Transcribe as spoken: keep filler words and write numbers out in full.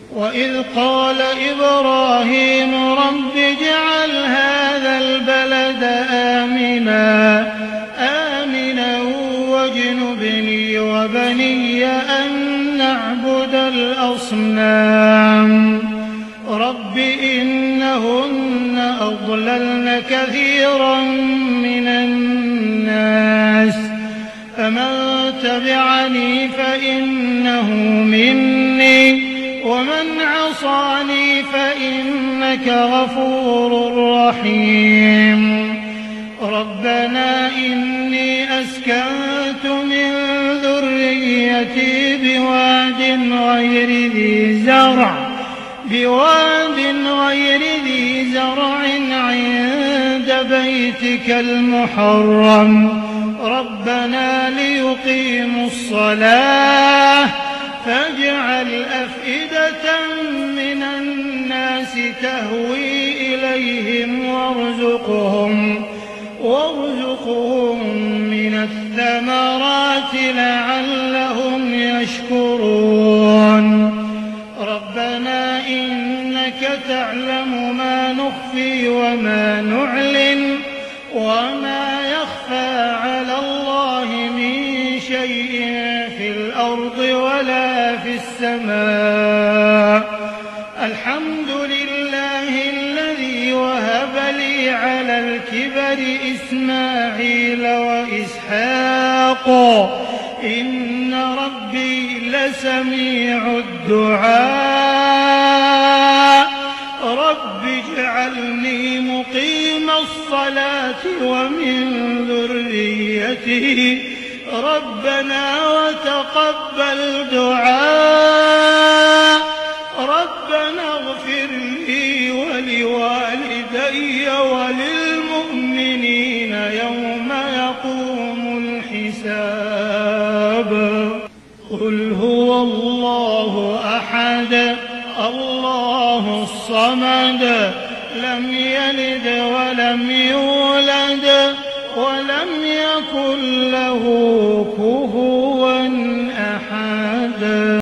وإذ قال إبراهيم رب اجعل هذا البلد آمنا آمنا واجنبني وبني أن نعبد الأصنام رب إنهن أضللن كثيرا من الناس فمن تبعني فإنه مني ومن عصاني فإنك غفور رحيم ربنا إني أسكنت من ذريتي بواد غير ذي زرع بواد غير ذي زرع عند بيتك المحرم ربنا ليقيموا الصلاة فاجعل أفئدة من الناس تهوي إليهم وارزقهم وارزقهم من الثمرات لعلهم يشكرون ربنا إنك تعلم ما نخفي وما نعلن وما يخفى على الله من شيء في الأرض ولا في السماء الحمد لله الذي وهب لي على الكبر إسماعيل وإسحاق إن ربي لسميع الدعاء رب اجعلني مقيم الصلاة ومن ذريتي ربنا وتقبل دعاء ربنا اغفر لي ولوالدي وللمؤمنين يوم يقوم الحساب قل هو الله أحد الله الصمد لم يلد ولم يولد ولم يكن له كفوا